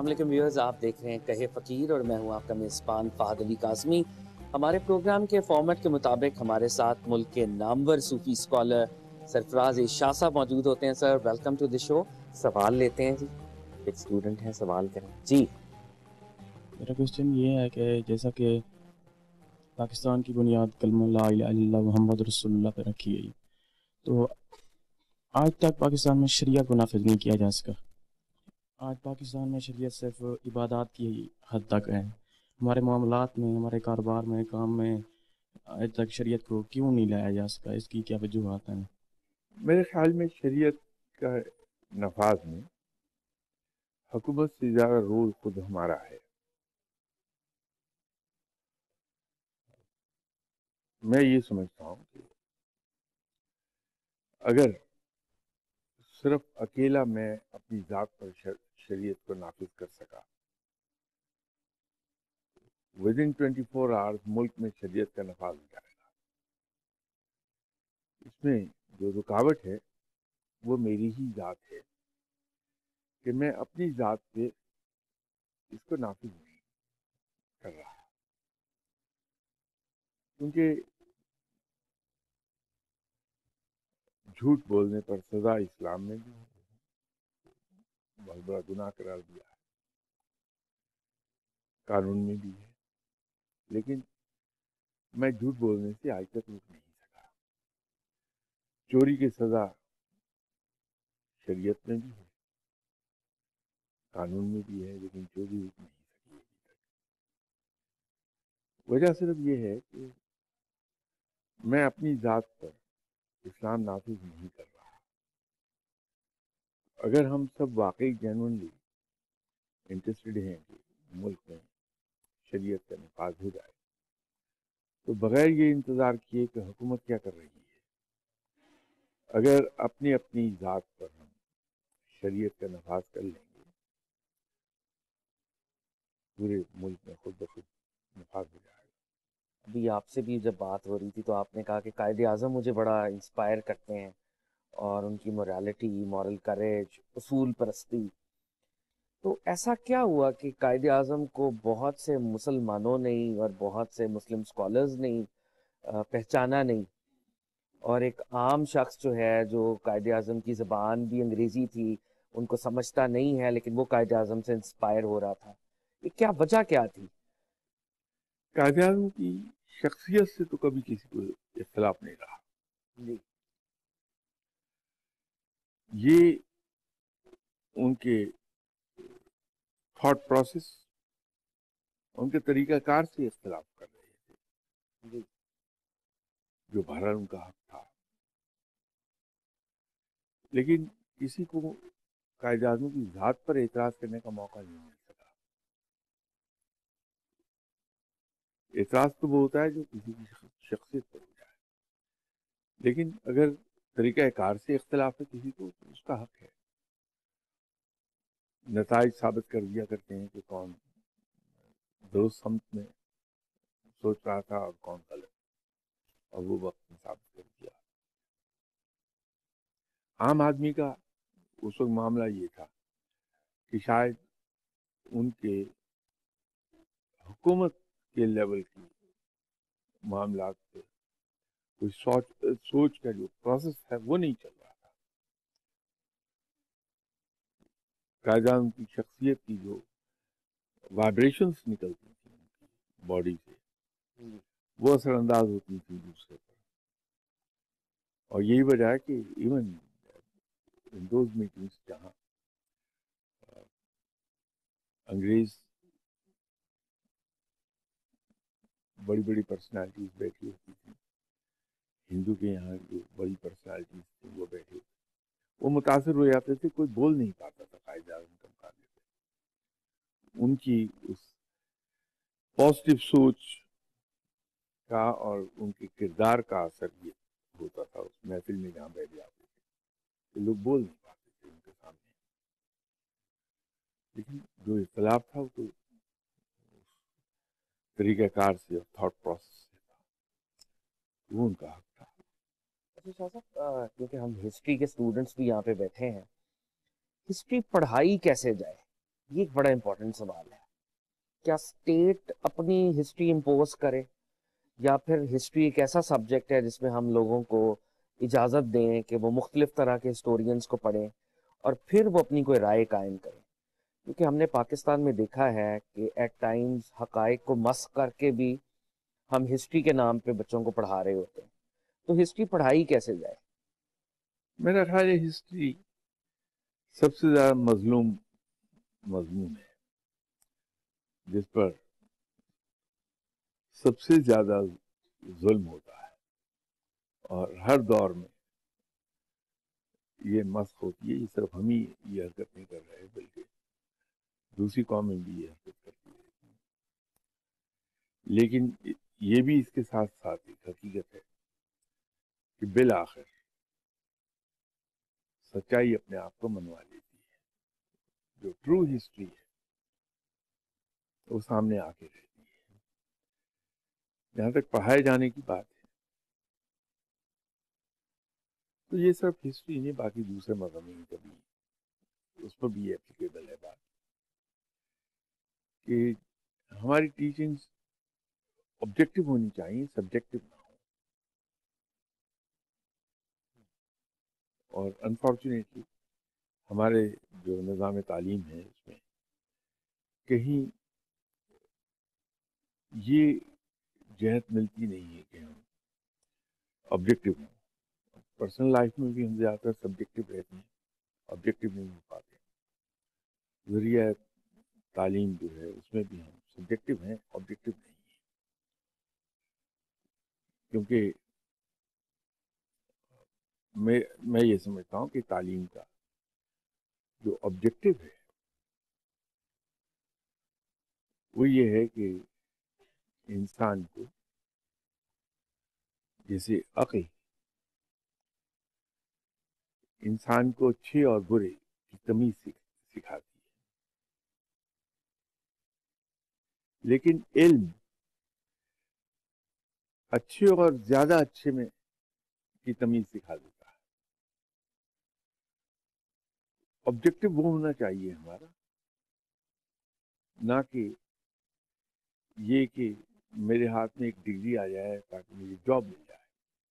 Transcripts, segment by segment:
السلام علیکم ویورز، آپ دیکھ رہے ہیں کہے فقیر اور میں ہوں آپ کا میزبان فہد علی قاسمی۔ ہمارے پروگرام کے فارمیٹ کے مطابق ہمارے ساتھ ملک کے نامور صوفی اسکالر سرفراز اے شاہ صاحب موجود ہوتے ہیں۔ Sir welcome to the show. سوال لیتے ہیں جی، ایک اسٹوڈنٹ ہیں، سوال کریں جی۔ میرا کوشچن یہ ہے کہ جیسا کہ پاکستان کی بنیاد کلمہ لا الہ الا اللہ محمد رسول اللہ پہ رکھی گئی، تو آج تک پاکستان میں شریعت کو نافذ نہیں کیا جا سکا۔ آج پاکستان میں شریعت صرف عبادات کی حد تک ہے۔ ہمارے معاملات میں، ہمارے کاروبار میں، کام میں آج تک شریعت کو کیوں نہیں لایا جا سکا؟ اس کی کیا وجوہات ہیں؟ میرے خیال میں شریعت کا نفاذ میں حکومت سے زیادہ رول خود ہمارا ہے۔ میں یہ سمجھتا ہوں کہ اگر صرف اکیلا میں اپنی ذات پر شریعت کو نافذ کر سکا، within 24 hours ملک میں شریعت کا نفاذ ہو جائے گا۔ اس میں جو رکاوٹ ہے وہ میری ہی ذات ہے کہ میں اپنی ذات پہ اس کو نافذ نہیں کر رہا، کیونکہ جھوٹ بولنے پر سزا اسلام میں بھی بہت بڑا گناہ قرار دیا ہے، قانون میں بھی ہے، لیکن میں جھوٹ بولنے سے آج تک رک نہیں سکا۔ چوری کی سزا شریعت میں بھی ہے، قانون میں بھی ہے، لیکن چوری رک نہیں سکی ابھی تک۔ وجہ صرف یہ ہے کہ میں اپنی ذات پر اسلام نافذ نہیں کر رہا۔ اگر ہم سب واقعی جینوئنلی انٹرسٹڈ ہیں کہ ملک میں شریعت کا نفاذ ہو جائے، تو بغیر یہ انتظار کیے کہ حکومت کیا کر رہی ہے، اگر اپنی اپنی ذات پر ہم شریعت کا نفاذ کر لیں گے، پورے ملک میں خود بخود نفاذ ہو جائے گا۔ ابھی آپ سے بھی جب بات ہو رہی تھی تو آپ نے کہا کہ قائد اعظم مجھے بڑا انسپائر کرتے ہیں اور ان کی مورالٹی، مورل کریج، اصول پرستی۔ تو ایسا کیا ہوا کہ قائد اعظم کو بہت سے مسلمانوں نے اور بہت سے مسلم اسکالرز نے پہچانا نہیں، اور ایک عام شخص جو ہے، جو قائد اعظم کی زبان بھی انگریزی تھی، ان کو سمجھتا نہیں ہے، لیکن وہ قائد اعظم سے انسپائر ہو رہا تھا؟ یہ کیا وجہ کیا تھی؟ قائد اعظم کی شخصیت سے تو کبھی کسی کو اختلاف نہیں رہا، جی یہ ان کے تھاٹ پروسیس، ان کے طریقہ کار سے اختلاف کر رہے تھے، جی جو بہرحال ان کا حق تھا، لیکن کسی کو قائد اعظم کی ذات پر اعتراض کرنے کا موقع نہیں مل سکا۔ اعتراض تو وہ ہوتا ہے جو کسی کی شخصیت پر ہو جائے، لیکن اگر طریقہ کار سے اختلاف ہے کسی کو، تو اس کا حق ہے۔ نتائج ثابت کر دیا کرتے ہیں کہ کون درست سمت میں سوچ رہا تھا اور کون غلط، اور وہ وقت میں ثابت کر دیا۔ عام آدمی کا اس وقت معاملہ یہ تھا کہ شاید ان کے حکومت کے لیول کی معاملات پہ کوئی سوچ کا جو پروسیس ہے وہ نہیں چل رہا تھا۔ قائد اعظم کی شخصیت کی جو وائبریشنز نکلتی تھیں ان کی باڈی سے، وہ اثر انداز ہوتی تھی دوسرے پر، اور یہی وجہ ہے کہ ایون ان دوز میٹنگز جہاں انگریز بڑی بڑی پرسنالٹیز بیٹھی ہوتی تھیں، ہندو کے یہاں جو بڑی پرسنالٹیز تھیں وہ بیٹھے ہوتے، وہ متاثر ہو جاتے تھے، کوئی بول نہیں پاتا تھا قائد اعظم کے مقابلے پہ۔ ان کی اس پازیٹیو سوچ کا اور ان کے کردار کا اثر یہ ہوتا تھا اس محفل میں جہاں بیٹھ جاتے تھے کہ لوگ بول نہیں پاتے تھے ان کے سامنے۔ لیکن جو اختلاف تھا وہ تو طریقہ کار سے اور تھاٹ پروسیس سے تھا، وہ ان کا حق تھا۔ اچھا شاہ صاحب، کیونکہ ہم ہسٹری کے اسٹوڈنٹس بھی یہاں پہ بیٹھے ہیں، ہسٹری پڑھائی کیسے جائے؟ یہ ایک بڑا امپورٹنٹ سوال ہے. کیا اسٹیٹ اپنی ہسٹری امپوز کرے، یا پھر ہسٹری ایک ایسا سبجیکٹ ہے جس میں ہم لوگوں کو اجازت دیں کہ وہ مختلف طرح کے ہسٹورینس کو پڑھیں اور پھر وہ اپنی کوئی رائے قائم کریں؟ کیونکہ ہم نے پاکستان میں دیکھا ہے کہ ایٹ ٹائمز حقائق کو مسخ کر کے بھی ہم ہسٹری کے نام پہ بچوں کو پڑھا رہے ہوتے ہیں. تو ہسٹری پڑھائی کیسے جائے؟ میرا خیال ہے ہسٹری سب سے زیادہ مظلوم مضمون ہے، جس پر سب سے زیادہ ظلم ہوتا ہے، اور ہر دور میں یہ مسخ ہوتی ہے. یہ صرف ہم ہی یہ حرکت نہیں کر رہے بلکہ دوسری قومیں بھی یہ حرکت کرتی ہے. لیکن یہ بھی اس کے ساتھ ساتھ ایک حقیقت ہے کہ بالآخر سچائی اپنے آپ کو منوا لیتی ہے. جو ٹرو ہسٹری ہے وہ سامنے آ کے رہتی ہے. جہاں تک پڑھائے جانے کی بات ہے تو یہ صرف ہسٹری نہیں، باقی دوسرے مضامین کا بھی اس پر بھی اپلیکیبل ہے بات، کہ ہماری ٹیچنگ آبجیکٹو ہونی چاہیے، سبجیکٹو نہ ہو. اور انفارچونیٹلی ہمارے جو نظام تعلیم ہے اس میں کہیں یہ جہت ملتی نہیں ہے کہ ہم آبجیکٹو ہوں. پرسنل لائف میں بھی ہم زیادہ تر سبجیکٹو رہتے ہیں، آبجیکٹو نہیں ہو پاتے. ذریعہ تعلیم جو ہے اس میں بھی ہم سبجیکٹو ہیں، آبجیکٹو نہیں ہیں. کیونکہ میں یہ سمجھتا ہوں کہ تعلیم کا جو آبجیکٹو ہے وہ یہ ہے کہ انسان کو جیسے عقل انسان کو اچھے اور برے کی تمیز سکھاتی ہے، لیکن علم اچھے اور زیادہ اچھے میں کی تمیز سکھا دیتا ہے. آبجیکٹو وہ ہونا چاہیے ہمارا، نہ کہ یہ کہ میرے ہاتھ میں ایک ڈگری آ جائے تاکہ مجھے جاب مل جائے.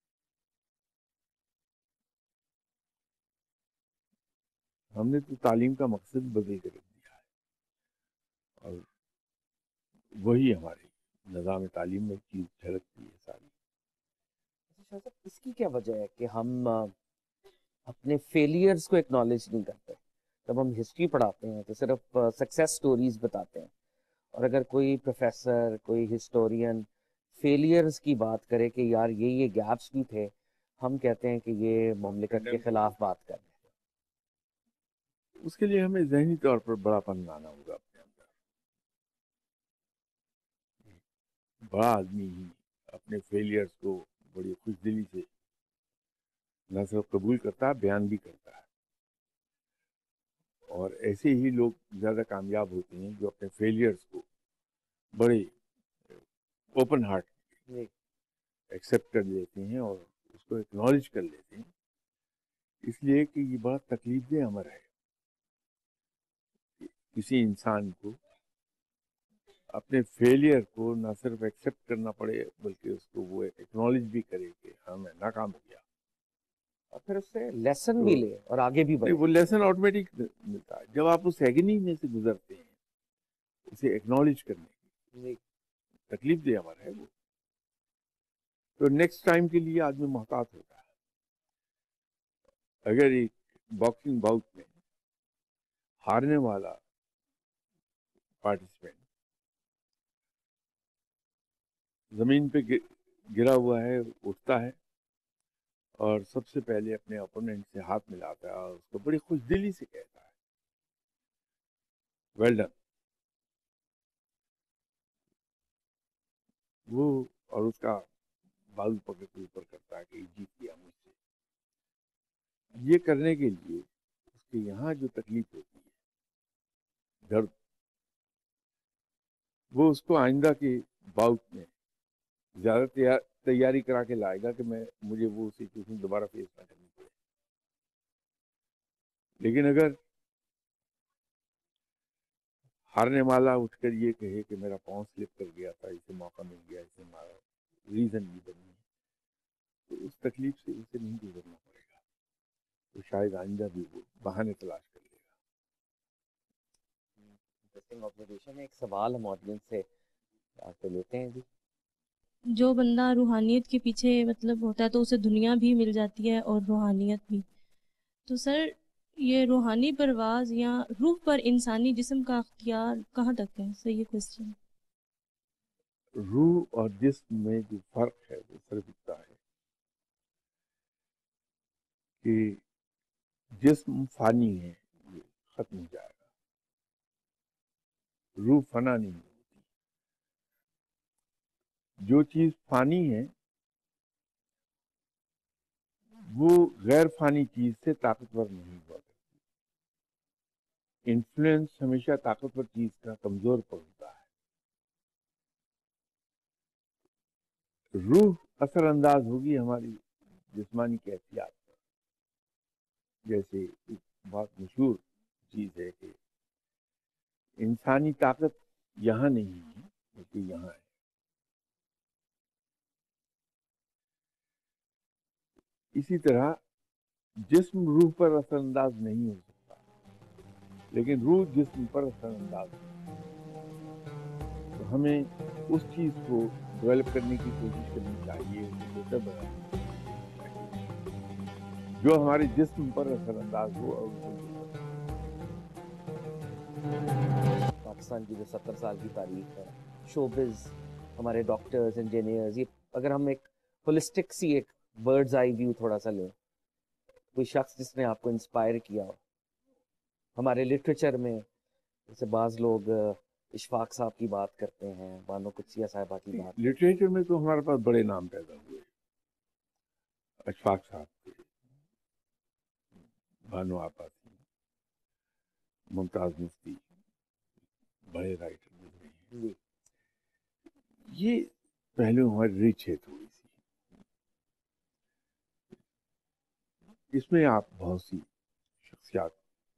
ہم نے تو تعلیم کا مقصد بدل کر رکھ دیا ہے، اور وہی ہماری نظام تعلیم میں چیز جھلکتی ہے ساری. شاہ صاحب، اس کی کیا وجہ ہے کہ ہم اپنے فیلئرز کو اکنالج نہیں کرتے؟ جب ہم ہسٹری پڑھاتے ہیں تو صرف سکسیس سٹوریز بتاتے ہیں، اور اگر کوئی پروفیسر، کوئی ہسٹورین فیلئرز کی بات کرے کہ یار یہ گیپس بھی تھے، ہم کہتے ہیں کہ یہ مملکت کے خلاف بات کر رہے ہیں. اس کے لیے ہمیں ذہنی طور پر بڑا پن لانا ہوگا اپنے اندر. بڑا آدمی ہی اپنے فیلئرز کو بڑی خوش دلی سے نہ صرف قبول کرتا ہے، بیان بھی کرتا ہے. اور ایسے ہی لوگ زیادہ کامیاب ہوتے ہیں جو اپنے فیلئرز کو بڑے اوپن ہارٹ ایکسیپٹ کر لیتے ہیں اور اس کو اکنالج کر لیتے ہیں. اس لیے کہ یہ بڑا تکلیف دہ امر ہے کسی انسان کو اپنے فیلئر کو نہ صرف ایکسیپٹ کرنا پڑے بلکہ اس کو وہ اکنالج بھی کرے کہ ہاں میں ناکام ہو گیا، اور پھر اس سے لیسن بھی تو لے اور آگے بھی نہیں بڑھے. وہ لیسن آٹومیٹک ملتا ہے جب آپ اس ایگنی میں سے گزرتے ہیں. اسے اکنالج کرنے کی تکلیف دہ امر ہے وہ، تو نیکسٹ ٹائم کے لیے آدمی محتاط ہوتا ہے. اگر ایک باکسنگ باؤٹ میں ہارنے والا پارٹیسپینٹ زمین پہ گرا ہوا ہے، اٹھتا ہے اور سب سے پہلے اپنے اپوننٹ سے ہاتھ ملاتا ہے اور اس کو بڑی خوش دلی سے کہتا ہے ویل ڈن، وہ اور اس کا بازو پکڑ کے اوپر کرتا ہے کہ جیت گیا مجھ سے. یہ کرنے کے لیے اس کے یہاں جو تکلیف ہوتی ہے، درد، وہ اس کو آئندہ کے باؤٹ میں زیادہ تیاری کرا کے لائے گا کہ مجھے وہ سچویشن دوبارہ فیس نہ کرنی پڑے. لیکن اگر ہارنے والا اٹھ کر یہ کہے کہ میرا پاؤں سلپ کر گیا تھا، اسے موقع مل گیا، اسے مارا، ریزن یہ بنی، تو اس تکلیف سے اسے نہیں گزرنا پڑے گا، تو شاید آئندہ بھی وہ بہانے تلاش کر لے گا۔ انٹرسٹنگ آبزرویشن ہے۔ ایک سوال ہم آڈینس سے آپ کو لیتے ہیں جی۔ جو بندہ روحانیت کے پیچھے مطلب ہوتا ہے تو اسے دنیا بھی مل جاتی ہے اور روحانیت بھی، تو سر یہ روحانی پرواز یا روح پر انسانی جسم کا اختیار کہاں تک ہے؟ سر یہ کوشچن۔ روح اور جسم میں جو فرق ہے وہ صرف اتنا ہے کہ جسم فانی ہے، یہ ختم ہو جائے گا، روح فنا نہیں ہوتی۔ جو چیز فانی ہے وہ غیر فانی چیز سے طاقتور نہیں ہوا کرتی۔ انفلوئنس ہمیشہ طاقتور چیز کا کمزور پر ہوتا ہے۔ روح اثر انداز ہوگی ہماری جسمانی کیفیات پر، جیسے ایک بہت مشہور چیز ہے کہ انسانی طاقت یہاں نہیں ہے بلکہ یہاں ہے۔ اسی طرح جسم روح پر اثر انداز نہیں ہو سکتا، لیکن روح جسم پر اثر انداز ہو۔ تو ہمیں اس چیز کو ڈیولپ کرنے کی کوشش کرنی چاہیے، اسے بہتر بنانے کی کوشش کرنی چاہیے جو ہمارے جسم پر اثر انداز ہو اور اسے بہتر بنائے۔ پاکستان کی جو 70 سال کی تاریخ ہے، شوبز، ہمارے ڈاکٹرز، انجینئرز، یہ اگر ہم ایک ہولسٹک سی ایک برڈز آئی ویو تھوڑا سا لیں، کوئی شخص جس نے آپ کو انسپائر کیا ہو ہمارے لٹریچر میں، جیسے بعض لوگ اشفاق صاحب کی بات کرتے ہیں، بانو قدسیہ صاحبہ کی بات کرتے لٹریچر میں تو ہمارے پاس بڑے نام پیدا ہوئے، اشفاق صاحب تھے، بانو آپا تھی، ممتاز مفتی، بڑے رائٹر گزرے ہیں۔ ہیں۔ یہ پہلو ہماری ریچ ہے تھوڑی سی، اس میں آپ بہت سی شخصیات،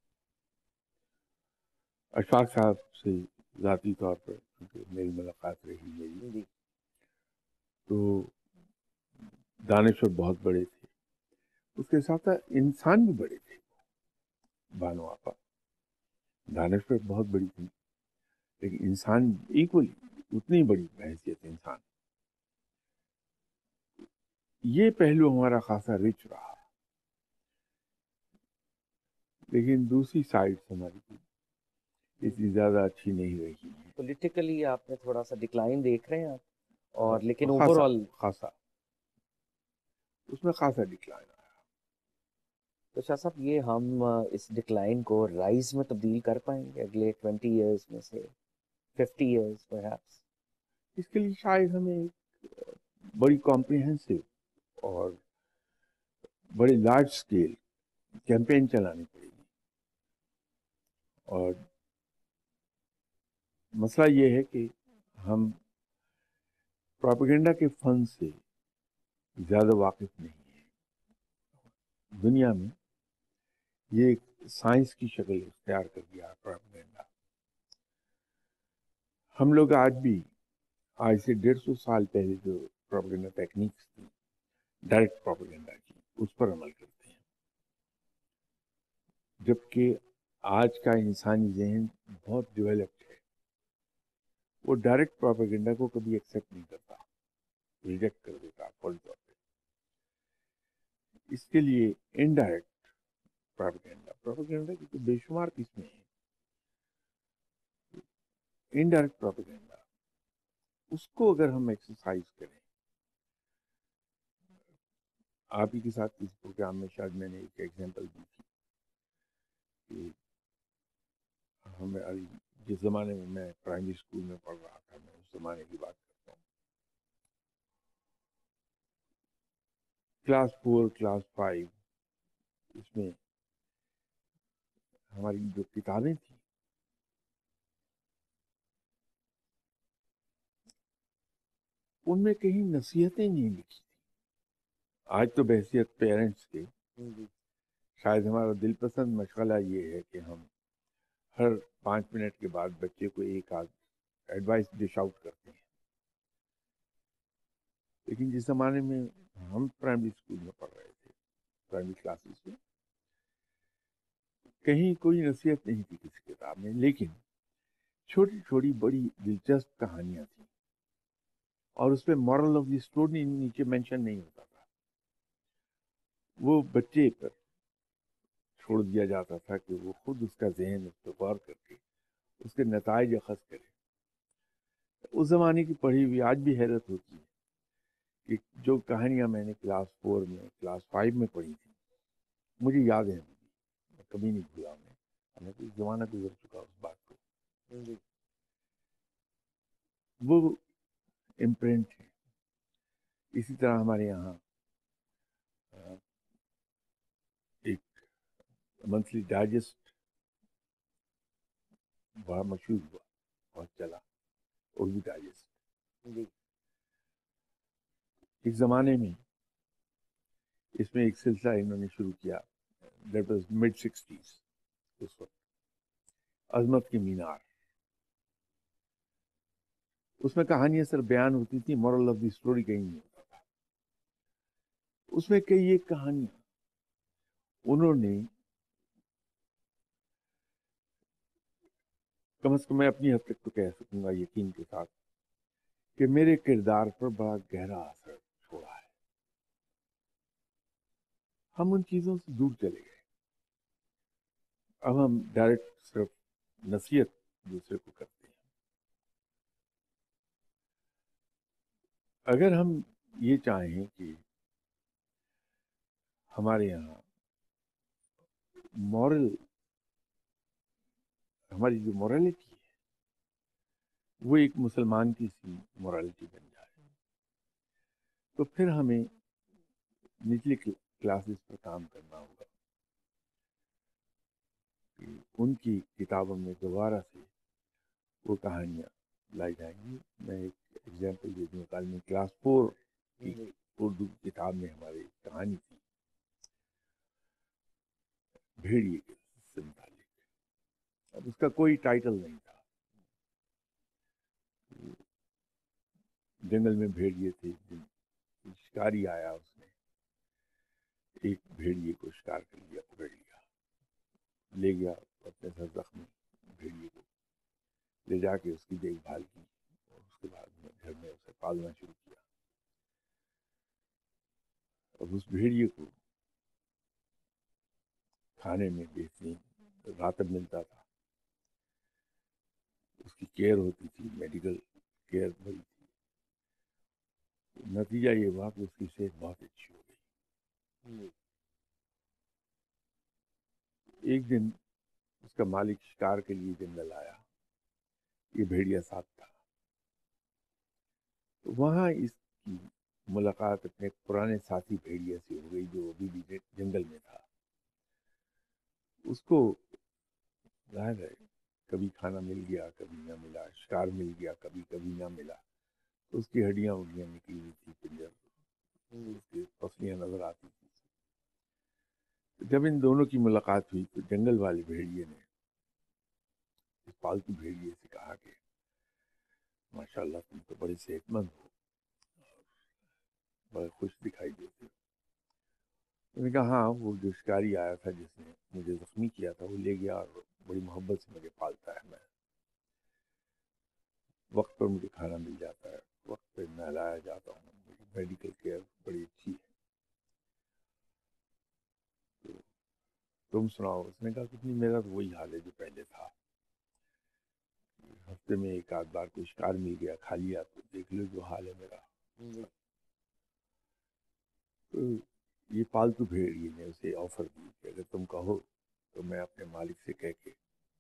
اشفاق صاحب سے ذاتی طور پر کیونکہ میری ملاقات رہی میری، جی تو دانشور بہت بڑے تھے، اس کے ساتھ ساتھ انسان بھی بڑے تھے۔ بانو آپا دانشور بہت بڑی تھی، لیکن انسان ایکولی اتنی بڑی بحیثیت انسان۔ یہ پہلو ہمارا خاصا رچ رہا، لیکن دوسری سائڈ ہماری اتنی زیادہ اچھی نہیں رہی ہے۔ پولیٹیکلی آپ نے تھوڑا سا ڈکلائن دیکھ رہے ہیں آپ، اور لیکن اوور خاصا آل خاصا اس میں خاصا ڈکلائن آیا۔ تو شاہ صاحب یہ ہم اس ڈکلائن کو رائز میں تبدیل کر پائیں گے اگلے 20 ایئرز میں سے 50 ایئرز پرہیپس؟ اس کے لیے شاید ہمیں ایک بڑی کمپریہنسو اور بڑے لارج سکیل کیمپین چلانی پڑے گی، اور مسئلہ یہ ہے کہ ہم پروپیگنڈا کے فن سے زیادہ واقف نہیں ہیں۔ دنیا میں یہ ایک سائنس کی شکل اختیار کر گیا پروپیگنڈا۔ ہم لوگ آج بھی آج سے 150 سال پہلے جو پروپیگنڈا ٹیکنیکس تھی، ڈائریکٹ پروپیگنڈا کی، اس پر عمل کرتے ہیں، جبکہ آج کا انسانی ذہن بہت ڈیولپڈ ہے، وہ ڈائریکٹ پروپیگنڈا کو کبھی ایکسیپٹ نہیں کرتا، ریجیکٹ کر دیتا فوری طور پہ۔ اس کے لیے انڈائریکٹ پروپیگنڈا کی تو بے شمار قسمیں ہیں۔ انڈائریکٹ پروپیگنڈا، اس کو اگر ہم ایکسرسائز کریں، آپ ہی کے ساتھ کسی پروگرام میں شاید میں نے ایک ایگزامپل دی تھی کہ ہمیں جس زمانے میں میں پرائمری اسکول میں پڑھ رہا تھا، میں اس زمانے کی بات کرتا ہوں، کلاس 4 کلاس 5، اس میں ہماری جو کتابیں تھیں ان میں کہیں نصیحتیں نہیں لکھی تھی۔ آج تو بحیثیت پیرنٹس کے شاید ہمارا دل پسند مشغلہ یہ ہے کہ ہم ہر 5 منٹ کے بعد بچے کو ایک آدھ ایڈوائس ڈش آؤٹ کرتے ہیں. لیکن جس زمانے میں ہم پرائمری اسکول میں پڑھ رہے تھے، پرائمری کلاسز میں، کہیں کوئی نصیحت نہیں تھی کسی کتاب میں، لیکن چھوٹی چھوٹی بڑی دلچسپ کہانیاں تھیں، اور اس پہ مورل آف دی اسٹوری نیچے مینشن نہیں ہوتا تھا. وہ بچے پر چھوڑ دیا جاتا تھا کہ وہ خود اس کا ذہن اس پہ غور کر کے اس کے نتائج اخذ کرے. اس زمانے کی پڑھی ہوئی آج بھی حیرت ہوتی ہے کہ جو کہانیاں میں نے کلاس 4 میں، کلاس 5 میں پڑھی تھی، مجھے یاد ہے، میں کبھی نہیں بھولا انہیں. ہمیں تو زمانہ گزر چکا اس بات کو، وہ امپرنٹ ہے. اسی طرح ہمارے یہاں ایک منتھلی ڈائجسٹ بڑا مشہور ہوا، بہت چلا، اردو ڈائجسٹ. ایک زمانے میں اس میں ایک سلسلہ انہوں نے شروع کیا، دیٹ واز mid-60s. اس وقت عظمت کی مینار، اس میں کہانیاں صرف بیان ہوتی تھی، مورل آف دی اسٹوری کہیں نہیں ہوتا تھا. اس میں کئی ایک کہانیاں انہوں نے، کم از کم میں اپنی حد تک تو کہہ سکوں گا یقین کے ساتھ، کہ میرے کردار پر بڑا گہرا اثر چھوڑا ہے. ہم ان چیزوں سے دور چلے گئے. اب ہم ڈائریکٹ صرف نصیحت دوسرے کو کرتے ہیں. اگر ہم یہ چاہیں کہ ہمارے یہاں مورل، ہماری جو مورالٹی ہے وہ ایک مسلمان کی سی مورالٹی بن جائے، تو پھر ہمیں نچلی کلاسز پر کام کرنا ہوگا کہ ان کی کتابوں میں دوبارہ سے وہ کہانیاں لائی جائیں گی. میں ایک ایگزامپل دے دوں. کل میں کلاس 4 کی اردو کتاب میں ہماری ایک کہانی تھی بھیڑیے کے سے متعلق. اب اس کا کوئی ٹائٹل نہیں تھا. جنگل میں بھیڑیے تھے، شکاری آیا، اس نے ایک بھیڑیے کو شکار کر لیا، پکڑ لیا، لے گیا اپنے ساتھ زخمی بھیڑیے کو، لے جا کے اس کی دیکھ بھال کی، اور اس کے بعد گھر میں اسے پالنا شروع کیا. اب اس بھیڑیے کو کھانے میں بہترین راتب ملتا تھا، اس کی کیئر ہوتی تھی، میڈیکل کیئر بڑی تھی. نتیجہ یہ ہوا کہ اس کی صحت بہت اچھی ہو گئی. ایک دن اس کا مالک شکار کے لیے جنگل آیا، یہ بھیڑیا ساتھ تھا. وہاں اس کی ملاقات اپنے پرانے ساتھی بھیڑیا سے ہو گئی جو ابھی بھی جنگل میں تھا. اس کو ظاہر ہے کبھی کھانا مل گیا، کبھی نہ ملا، شکار مل گیا، کبھی کبھی نہ ملا، تو اس کی ہڈیاں نکلی ہوئی تھی، پنجر، اس کی پسلیاں نظر آتی تھی. جب ان دونوں کی ملاقات ہوئی تو جنگل والے بھیڑیے نے اس پالتو بھیڑیے سے کہا کہ ماشاءاللہ تم تو بڑے صحت مند ہو، بڑے خوش دکھائی دیتے ہو. میں نے کہا ہاں، وہ جو شکاری آیا تھا جس نے مجھے زخمی کیا تھا وہ لے گیا اور بڑی محبت سے مجھے پالتا ہے. میں وقت پر مجھے کھانا مل جاتا ہے، وقت پہ نہلایا جاتا ہوں، میری میڈیکل کیئر بڑی اچھی ہے. تو تم سناؤ؟ اس نے کہا کہ میرا تو وہی حال ہے جو پہلے تھا. ہفتے میں ایک آدھ بار کوئی شکار مل گیا، کھا لیا، تو دیکھ لو جو حال ہے میرا. تو یہ پالتو بھیڑیے نے اسے آفر دی کہ اگر تم کہو تو میں اپنے مالک سے کہہ کے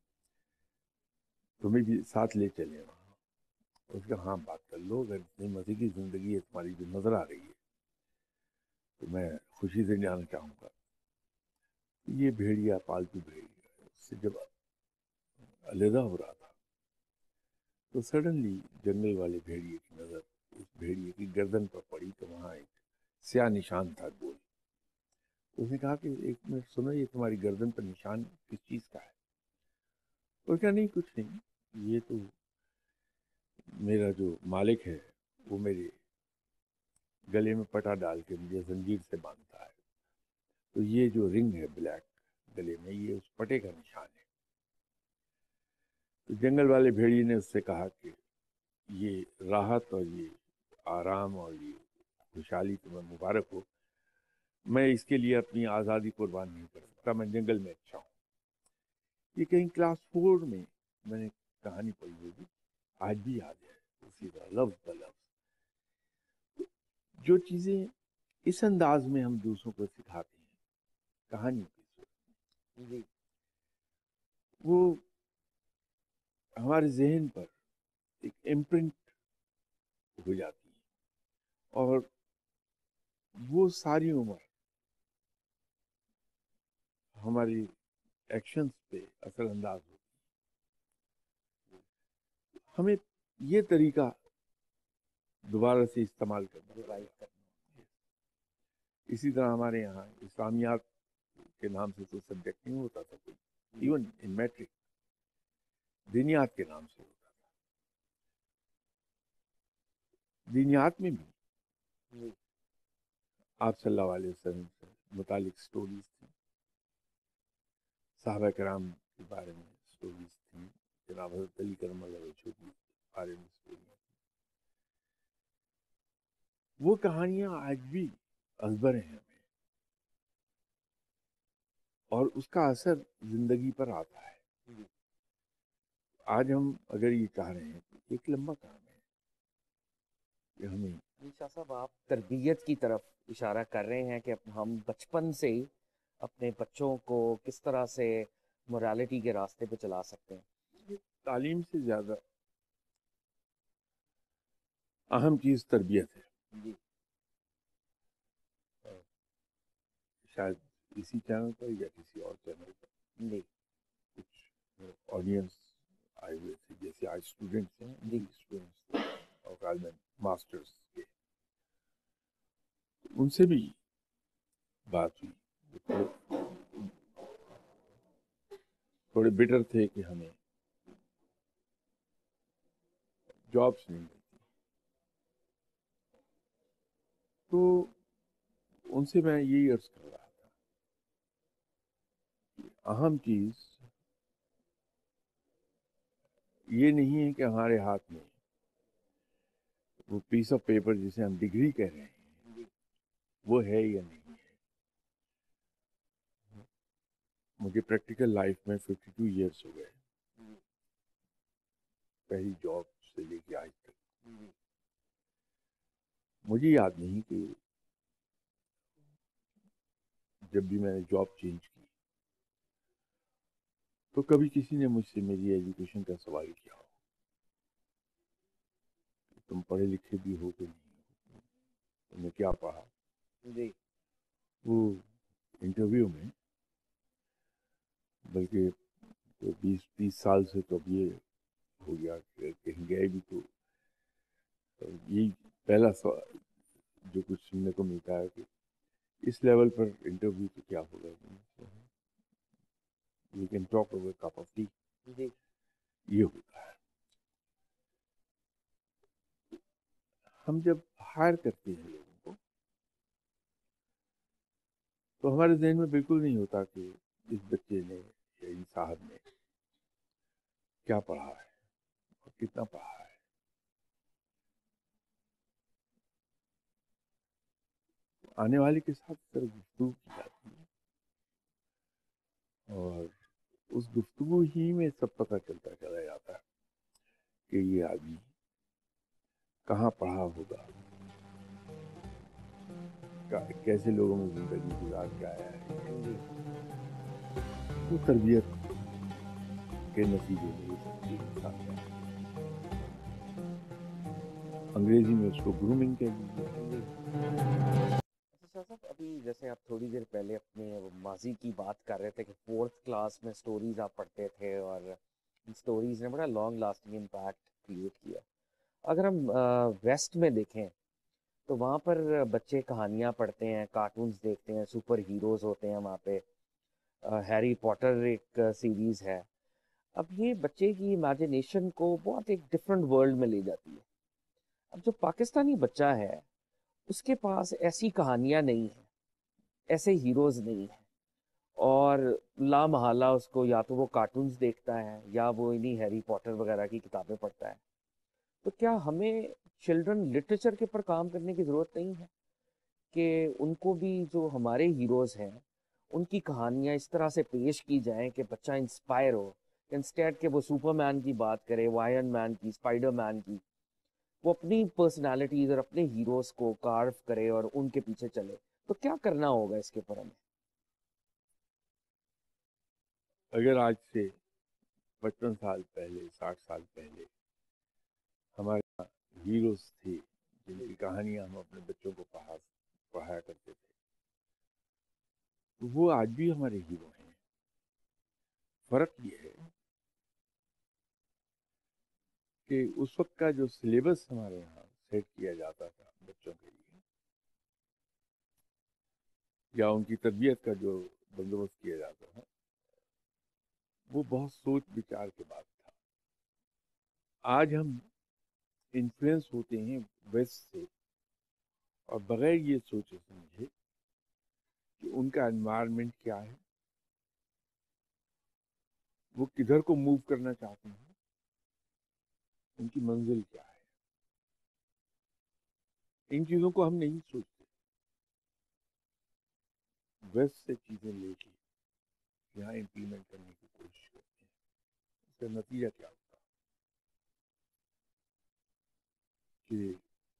تمہیں بھی ساتھ لے چلیں وہاں. اس کا ہاں بات کر لو، اگر اتنی مزے کی زندگی ہے تمہاری جو نظر آ رہی ہے تو میں خوشی سے جانا چاہوں گا. یہ بھیڑیا، پالتو بھیڑیا، اس سے جب علیحدہ ہو رہا تھا تو سڈنلی جنگل والے بھیڑیے کی نظر اس بھیڑیے کی گردن پر پڑی، تو وہاں ایک سیاہ نشان تھا گول. اس نے کہا کہ ایک منٹ سنو، یہ تمہاری گردن پر نشان کس چیز کا ہے؟ और क्या, नहीं कुछ नहीं, ये तो मेरा जो मालिक है वो मेरे गले में पटा डाल के मुझे जंजीर से बांधता है, तो ये जो रिंग है ब्लैक गले में, ये उस पटे का निशान है। तो जंगल वाले भेड़िए ने उससे कहा कि ये राहत और ये आराम और ये खुशहाली तुम्हें मुबारक हो, मैं इसके लिए अपनी आज़ादी कुर्बान नहीं कर सकता, मैं जंगल में अच्छा हूँ। ये कहीं क्लास 4 में मैंने कहानी पढ़ी होगी, आज भी याद है उसी तरह लफ्ज़ ब लफ्ज़। जो चीज़ें इस अंदाज में हम दूसरों को सिखाते हैं कहानियों की सूरत में, वो हमारे जहन पर एक इम्प्रिंट हो जाती है और वो सारी उम्र हमारी एक्शंस पे असर अंदाज होती है। हमें ये तरीका दोबारा से इस्तेमाल करना है। इसी तरह हमारे यहाँ इस्लामियात के नाम से कोई सब्जेक्ट नहीं होता था, कोई इवन इन मैट्रिक दीनियात के नाम से होता था। दीनियात में भी आप सल्लल्लाहु अलैहि वसल्लम से मुतालिक स्टोरीज थी, साहबा कराम के बारे में स्टोरीज थी, जनाब हज़रत अली करमल्लाहु वजहहू के बारे में स्टोरियाँ थी। वो कहानियाँ आज भी अजबर हैं हमें, और उसका असर जिंदगी पर आता है। आज हम अगर ये चाह रहे हैं तो एक लंबा काम है कि हमें, शाह साहब आप तरबियत की तरफ इशारा कर रहे हैं कि हम बचपन से ही अपने बच्चों को किस तरह से मोरालिटी के रास्ते पे चला सकते हैं। तालीम से ज़्यादा अहम चीज़ तरबियत है। जी। शायद इसी चैनल पर या किसी और चैनल पर जी। कुछ ऑडियंस आए हुए थे, जैसे आज स्टूडेंट्स हैं, जी स्टूडेंट्स और कल में मास्टर्स के, उनसे भी बात हुई। थोड़े बिटर थे कि हमें जॉब्स नहीं मिलती, तो उनसे मैं यही अर्ज कर रहा था कि अहम चीज ये नहीं है कि हमारे हाथ में वो पीस ऑफ पेपर जिसे हम डिग्री कह रहे हैं वो है या नहीं है। मुझे प्रैक्टिकल लाइफ में 52 इयर्स हो गए, पहली जॉब से लेके आज तक। मुझे याद नहीं कि जब भी मैंने जॉब चेंज की तो कभी किसी ने मुझसे मेरी एजुकेशन का सवाल किया हो, तुम पढ़े लिखे भी हो कि नहीं, तुमने क्या पढ़ा। जी। वो इंटरव्यू में, बल्कि 20-30 साल से तो अब ये हो गया कि कहीं गए भी तो यही पहला सवाल जो कुछ सुनने को मिलता है कि इस लेवल पर इंटरव्यू तो क्या होगा, you can talk over cup of tea, ये होता है। हम जब हायर करते हैं लोगों को तो हमारे जहन में बिल्कुल नहीं होता कि इस बच्चे ने या इन साहब ने क्या पढ़ा है और कितना पढ़ा है। आने वाले के साथ सिर्फ गुफ्तगू की जाती है और उस गुफ्तगू ही में सब पता चलता चला जाता है कि ये आदमी कहाँ पढ़ा होगा, कैसे लोगों में जिंदगी गुजार के आया है। वो तरबियत के नतीजे में ये सब चीजें सामने आती हैं। अंग्रेजी में उसको ग्रूमिंग कह लीजिए। शाह साहब, अभी जैसे आप थोड़ी देर पहले अपने माजी की बात कर रहे थे कि 4th क्लास में स्टोरीज आप पढ़ते थे और स्टोरीज ने बड़ा लॉन्ग लास्टिंग इम्पैक्ट क्रिएट किया। अगर हम वेस्ट में देखें तो वहाँ पर बच्चे कहानियाँ पढ़ते हैं, कार्टून्स देखते हैं, सुपर हीरोज होते हैं वहाँ पे। हैरी पॉटर एक सीरीज है, اب یہ بچے کی امیجنیشن کو بہت ایک ڈفرینٹ ورلڈ میں لے جاتی ہے. اب جو پاکستانی بچہ ہے اس کے پاس ایسی کہانیاں نہیں ہیں, ایسے ہیروز نہیں ہیں, اور لا محالہ اس کو یا تو وہ کارٹونز دیکھتا ہے یا وہ انہی ہیری پاٹر وغیرہ کی کتابیں پڑھتا ہے. تو کیا ہمیں چلڈرن لٹریچر کے اوپر کام کرنے کی ضرورت نہیں ہے کہ ان کو بھی جو ہمارے ہیروز ہیں ان کی کہانیاں اس طرح سے پیش کی جائیں کہ بچہ انسپائر ہو, انسٹیٹ کہ وہ سپر مین کی بات کرے, وہ آئرن مین کی, اسپائڈر مین کی, وہ اپنی پرسنالٹیز اور اپنے ہیروز کو کارو کرے اور ان کے پیچھے چلے. تو کیا کرنا ہوگا اس کے اوپر ہمیں؟ اگر آج سے 55 سال پہلے 60 سال پہلے ہمارے یہاں ہیروز تھے جن کی کہانیاں ہم اپنے بچوں کو پڑھایا کرتے تھے, تو وہ آج بھی ہمارے ہیرو ہیں. فرق یہ ہے کہ اس وقت کا جو سلیبس ہمارے یہاں سیٹ کیا جاتا تھا بچوں کے لیے, یا ان کی تربیت کا جو بندوبست کیا جاتا تھا, وہ بہت سوچ بچار کے بعد تھا. آج ہم انفلوئنس ہوتے ہیں ویسٹ سے, اور بغیر یہ سوچے سمجھے کہ ان کا انوائرمنٹ کیا ہے, وہ کدھر کو موو کرنا چاہتے ہیں, ان کی منزل کیا ہے, ان چیزوں کو ہم نہیں سوچتے. ویسٹ سے چیزیں لے کے یہاں امپلیمنٹ کرنے کی کوشش کرتے ہیں. اس کا نتیجہ کیا ہوتا کہ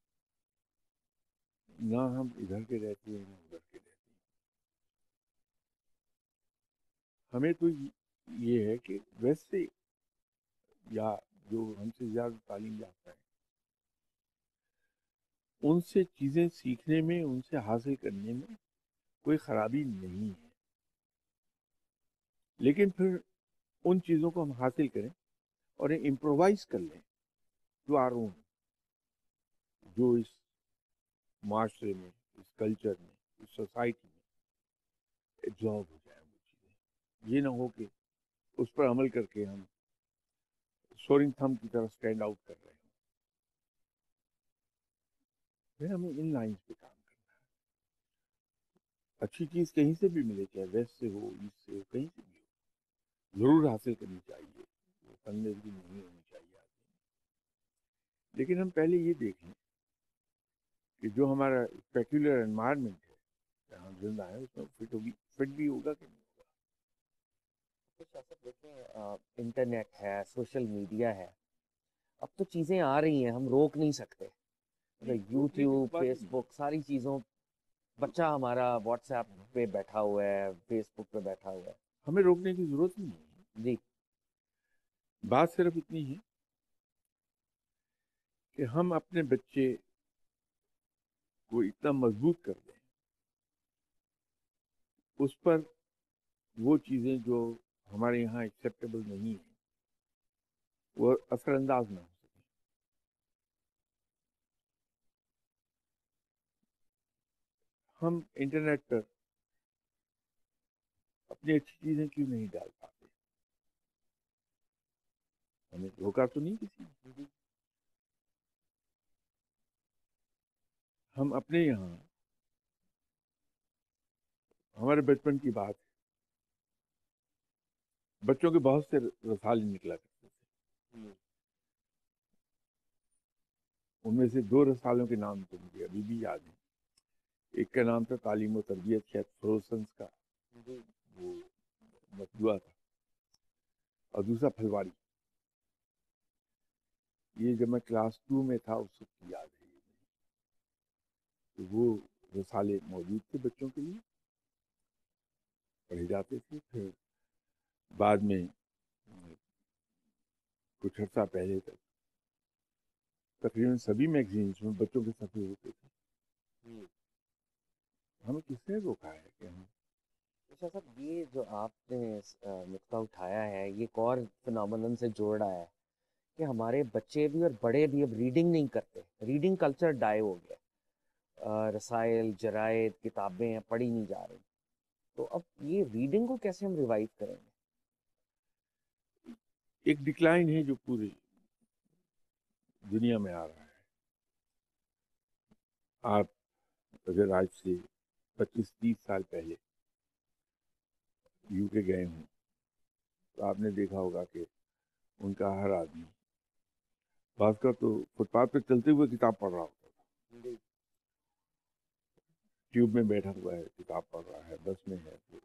نہ ہم ادھر کے رہتے ہیں نہ ادھر کے رہتے ہیں. ہمیں تو یہ ہے کہ ویسٹ سے یا جو ہم سے زیادہ تعلیم یافتہ ہیں ان سے چیزیں سیکھنے میں, ان سے حاصل کرنے میں کوئی خرابی نہیں ہے, لیکن پھر ان چیزوں کو ہم حاصل کریں اور امپرووائز کر لیں ٹو آر اون, جو اس معاشرے میں, اس کلچر میں, اس سوسائٹی میں ایبزارب ہو جائیں وہ چیزیں. یہ نہ ہو کہ اس پر عمل کر کے ہم سورنگ تھم کی طرح اسٹینڈ آؤٹ کر رہے ہیں. پھر ہمیں ان لائنز پہ کام کرنا ہے. اچھی چیز کہیں سے بھی ملے, چاہے ویسٹ سے ہو, ایسٹ سے ہو, کہیں سے بھی ہو, ضرور حاصل کرنی چاہیے. وہ تنگ بھی نہیں ہونی چاہیے آدمی. لیکن ہم پہلے یہ دیکھ لیں کہ جو ہمارا اسپیکولر انوائرمنٹ ہے جہاں ہم زندہ ہیں اس میں فٹ بھی ہوگا کہ نہیں ہوگا. سیاست دیکھیں, انٹرنیٹ ہے, سوشل میڈیا ہے, اب تو چیزیں آ رہی ہیں, ہم روک نہیں سکتے. روکنے کی تو یوٹیوب, بات ہی فیس نہیں. بک, ساری چیزوں, بچہ ہمارا واٹس ایپ پہ بیٹھا ہوا ہے, فیس بک پہ بیٹھا ہوا ہے. ہمیں روکنے کی ضرورت نہیں ہے. جی, بات صرف اتنی ہے کہ ہم اپنے بچے کو اتنا مضبوط کر دیں اس پر وہ چیزیں جو ہمارے یہاں ایکسیپٹیبل نہیں ہیں وہ اثر انداز نہ ہو سکیں. ہم انٹرنیٹ پر اپنی اچھی چیزیں کیوں نہیں ڈال پاتے؟ ہمیں روکا تو نہیں کسی نے. ہم اپنے یہاں, ہمارے بچپن کی بات ہے, بچوں کے بہت سے رسالے نکلا کرتے تھے. ان میں سے 2 رسالوں کے نام تو مجھے ابھی بھی یاد ہیں. ایک کا نام تھا تعلیم و تربیت, شاید فروسنس کا وہ مطبوعہ تھا, اور دوسرا پھلواری. یہ جب میں کلاس 2 میں تھا اس وقت یاد ہے. تو وہ رسالے موجود تھے بچوں کے لیے, پڑھے جاتے تھے. پھر بعد میں کچھ عرصہ پہلے تک تقریباً سبھی میگزینس میں بچوں کے صفحے ہوتے تھے. ہمیں کس نے روکا ہے کہ ہم اچھا صاحب, یہ جو آپ نے نقطہ اٹھایا ہے یہ ایک اور فنامنن سے جوڑ رہا ہے کہ ہمارے بچے بھی اور بڑے بھی اب ریڈنگ نہیں کرتے. ریڈنگ کلچر ڈائی ہو گیا, رسائل, جرائد, کتابیں ہیں پڑھی نہیں جا رہی. تو اب یہ ریڈنگ کو کیسے ہم ریوائو کریں گے؟ एक डिक्लाइन है जो पूरी दुनिया में आ रहा है। आप अगर आज से 25-30 साल पहले यूके गए हों तो आपने देखा होगा कि उनका हर आदमी खासकर तो फुटपाथ पर चलते हुए किताब पढ़ रहा होता था, ट्यूब में बैठा हुआ है किताब पढ़ रहा है, बस में है। तो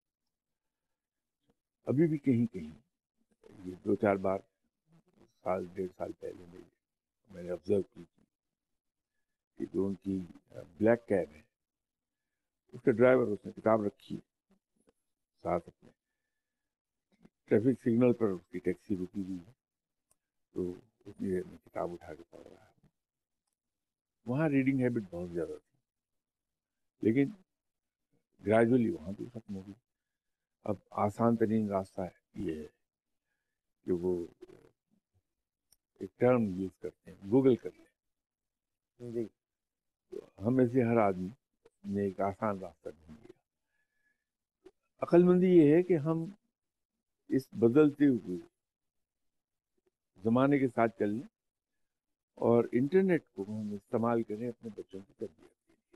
अभी भी कहीं कहीं ये 2-4 बार साल 1.5 साल पहले मैंने ऑब्जर्व की थी कि जो उनकी ब्लैक कैब है उसका ड्राइवर उसने किताब रखी है साथ अपने, ट्रैफिक सिग्नल पर उसकी टैक्सी रुकी हुई है तो उतनी देर में किताब उठा के पढ़ रहा है। वहाँ रीडिंग हैबिट बहुत ज़्यादा थी, लेकिन ग्रेजुअली वहाँ भी खत्म हो गई। अब आसान तरीन रास्ता है ये है कि वो एक टर्म यूज़ करते हैं, गूगल कर लें जी। तो हम में से हर आदमी ने एक आसान रास्ता ढूंढ लिया। अक्लमंदी ये है कि हम इस बदलते हुए ज़माने के साथ चलें और इंटरनेट को हम इस्तेमाल करें अपने बच्चों की तरबियत के लिए।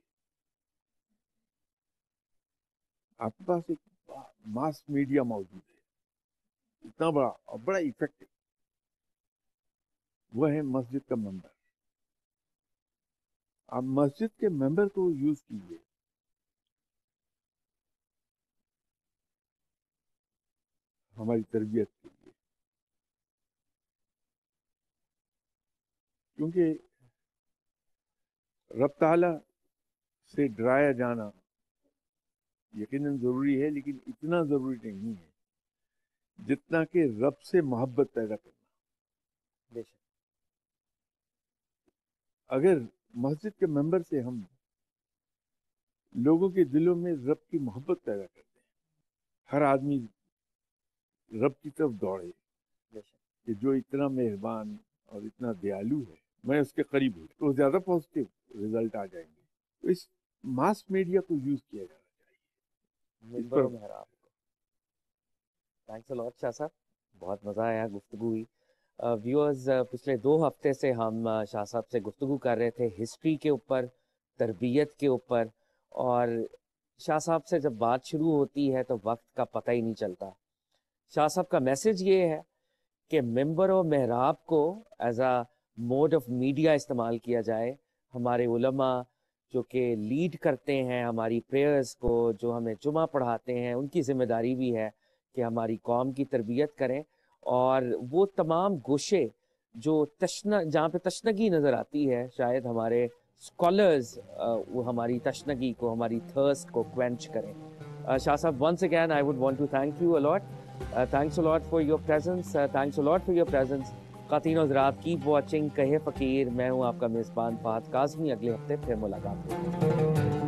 आपके पास एक मास मीडिया मौजूद है, इतना बड़ा और बड़ा इफेक्टिव, वह है मस्जिद का मेंबर। आप मस्जिद के मेंबर को यूज कीजिए, हमारी तरबियत के लिए, क्योंकि रब ताला से डराया जाना यकीनन ज़रूरी है, लेकिन इतना ज़रूरी नहीं है जितना कि रब से मोहब्बत पैदा करना। बेशक अगर मस्जिद के मेंबर से हम लोगों के दिलों में रब की मोहब्बत पैदा करते हैं, हर आदमी रब की तरफ दौड़े कि जो इतना मेहरबान और इतना दयालु है, मैं उसके करीब हूँ, तो ज़्यादा पॉजिटिव रिजल्ट आ जाएंगे। तो इस मास मीडिया को यूज किया जाना चाहिए। थैंक्स अ लॉट शाह साहब, बहुत मज़ा आया, गुफ्तगू हुई। व्यूअर्स, पिछले 2 हफ्ते से हम शाह साहब से गुफ्तगू कर रहे थे हिस्ट्री के ऊपर, तरबियत के ऊपर, और शाह साहब से जब बात शुरू होती है तो वक्त का पता ही नहीं चलता। शाह साहब का मैसेज ये है कि मिंबर और महराब को as a mode of media इस्तेमाल किया जाए। हमारे उलमा जो कि लीड करते हैं हमारी प्रेयर्स को, जो हमें जुमा पढ़ाते हैं, उनकी ज़िम्मेदारी भी है कि हमारी कौम की तरबियत करें, और वो तमाम गोशे जो जहाँ पे तशनगी नज़र आती है, शायद हमारे स्कॉलर्स वो हमारी तशनगी को, हमारी थर्स्ट को क्वेंच करें। शाह साहब, once again I would want to thank you a lot. Thanks a lot for your presence. Thanks a lot for your presence. ख़वातीन और हज़रात, कीप वॉचिंग कहे फ़कीर। मैं हूँ आपका मेज़बान फ़ाहद काज़मी। अगले हफ्ते फिर मुलाकात होगी।